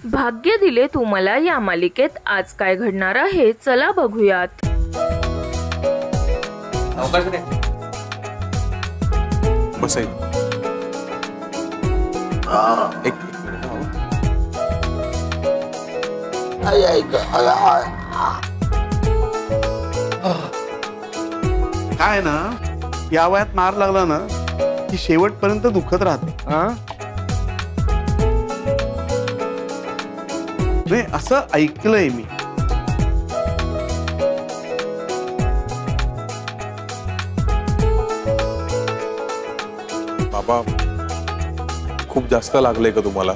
भाग्य दिले तू मला या मालिकेत आज काय घडणार आहे चला बघूयात। बसाई एक काय ना या वयात मार लागला ना की शेवटपर्यंत दुखत राहत। नाही असं ऐकलंय मी। बाबा खूप जास्त लागले का तुम्हाला?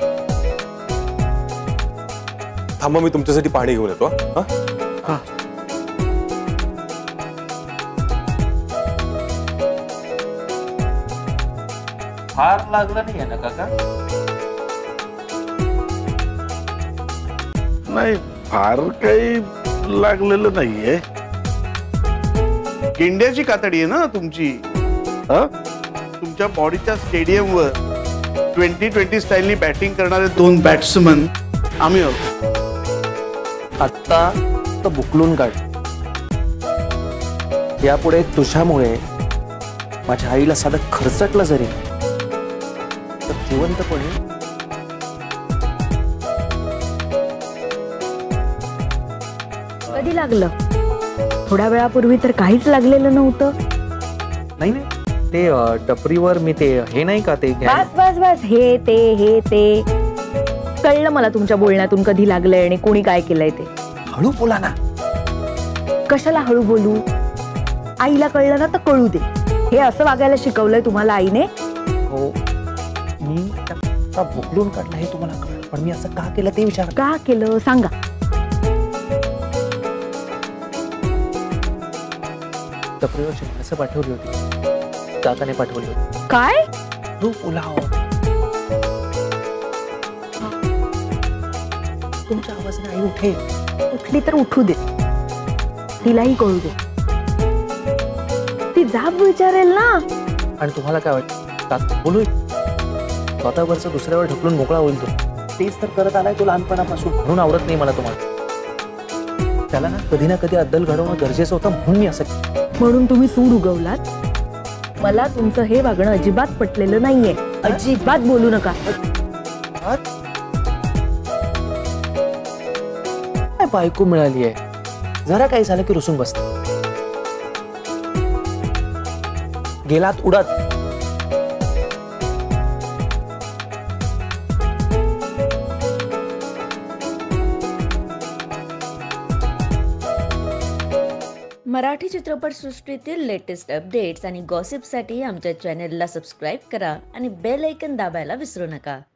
थांबा मी तुमच्यासाठी पाणी घेऊन येतो। हा फार लागलं नाही आहे ना काका? नाही फार काही लागलेलं नाहीये। गेंड्याची कातडी आहे ना तुमची। तुमच्या बॉडीच्या स्टेडियमवर 2020 स्टाईलनी बॅटिंग करणारे 2 बॅट्समन आम्ही आहोत। आता तर बुकलून काढ। यापुढे तुझ्यामुळे माझ्या आईला साधं खर्चटलं जरी तर जिवंतपणे कधी लागलं? थोड्या वेळापूर्वी तर काहीच लागलेलं नव्हतं। नाही नाही ते टपरीवर मी ते हे नाही का ते बस बस बस हे ते कळलं मला तुमच्या बोलण्यातून कधी लागलंय आणि कोणी काय केलंय ते। हळू बोला ना। कशाला हळू बोलू? आईला कळलं ना तर कळू दे। हे असं वागायला शिकवलंय तुम्हाला आईने? हो मी आता बुकलून काढलं हे तुम्हाला कळलं पण मी असं का केलं ते विचार। का केलं सांगा। टपरीवरची माणसं पाठवली होती, काकाने पाठवली होती। काय? तू पुलाव तुमच्या आवाजाने आई उठेल। उठली तर उठू दे, तिलाही कळू दे। ती जाब विचारेल ना। आणि तुम्हाला काय वाटतं काका बोलू स्वतःवरचं दुसऱ्यावर ढकलून मोकळा होईल तो। तेच तर करत आलाय तो लहानपणापासून म्हणून आवडत नाही मला तुम्हाला। त्याला ना कधी अद्दल घडवणं गरजेचं होतं म्हणून मी असं। म्हणून तुम्ही सूड उगवलात? मला तुमचं हे वागणं अजिबात पटलेलं नाहीये। अजिबात बोलू नका। काय बायको मिळाली आहे जरा काही झालं की रुसून बसत। गेलात उडत। मराठी चित्रपटसृष्टीतील लेटेस्ट अपडेट्स आणि गॉसिपसाठी आमच्या चॅनेलला सबस्क्राईब करा आणि बेल आयकॉन दाबायला विसरू नका।